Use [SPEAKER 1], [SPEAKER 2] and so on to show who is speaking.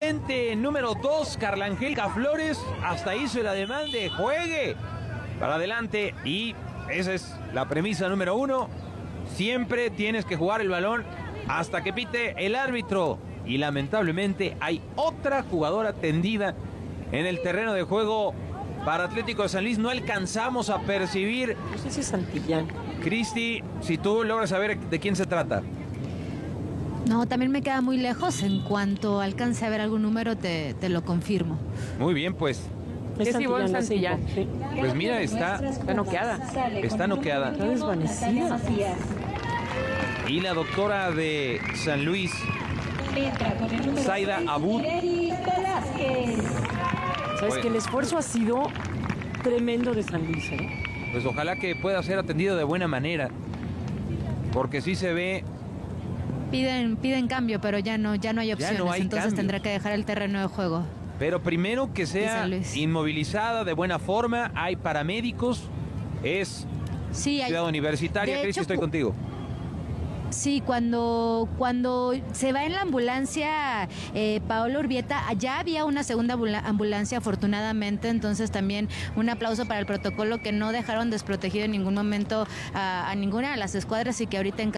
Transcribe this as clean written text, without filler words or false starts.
[SPEAKER 1] Número 2, Carla Angélica Flores, hasta hizo el ademán de juegue para adelante, y esa es la premisa número 1. Siempre tienes que jugar el balón hasta que pite el árbitro, y lamentablemente hay otra jugadora tendida en el terreno de juego para Atlético de San Luis. No alcanzamos a percibir.
[SPEAKER 2] No sé si es Santillán.
[SPEAKER 1] Cristi, si tú logras saber de quién se trata.
[SPEAKER 3] No, también me queda muy lejos. En cuanto alcance a ver algún número, te lo confirmo.
[SPEAKER 1] Muy bien, pues.
[SPEAKER 2] Es Ivonne Santillán. Sí.
[SPEAKER 1] Pues mira, está
[SPEAKER 2] noqueada.
[SPEAKER 1] Está noqueada.
[SPEAKER 2] Está desvanecida.
[SPEAKER 1] Y la doctora de San Luis, Zaida Abud.
[SPEAKER 2] Sabes que el esfuerzo ha sido tremendo de San Luis, ¿eh?
[SPEAKER 1] Pues ojalá que pueda ser atendido de buena manera, porque sí se ve.
[SPEAKER 3] Piden cambio, pero ya no hay opciones,
[SPEAKER 1] no hay
[SPEAKER 3] entonces
[SPEAKER 1] cambios.
[SPEAKER 3] tendrá que dejar el terreno de juego.
[SPEAKER 1] Pero primero que sea
[SPEAKER 3] San Luis.
[SPEAKER 1] inmovilizada de buena forma. Hay paramédicos. Es
[SPEAKER 3] Sí,
[SPEAKER 1] ciudad universitaria.
[SPEAKER 3] de
[SPEAKER 1] Cristi,
[SPEAKER 3] hecho,
[SPEAKER 1] estoy contigo.
[SPEAKER 3] Sí, cuando se va en la ambulancia Paola Urbieta, ya había una segunda ambulancia afortunadamente, entonces también un aplauso para el protocolo, que no dejaron desprotegido en ningún momento a ninguna de las escuadras, y que ahorita en